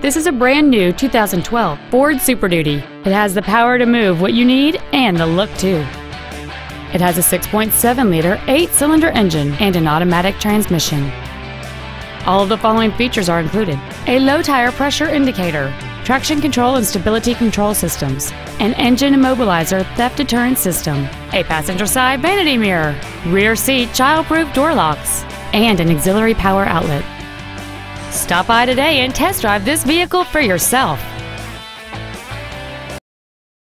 This is a brand new 2012 Ford Super Duty. It has the power to move what you need and the look too. It has a 6.7-liter 8-cylinder engine and an automatic transmission. All of the following features are included: a low tire pressure indicator, traction control and stability control systems, an engine immobilizer theft deterrent system, a passenger side vanity mirror, rear seat child-proof door locks, and an auxiliary power outlet. Stop by today and test drive this vehicle for yourself.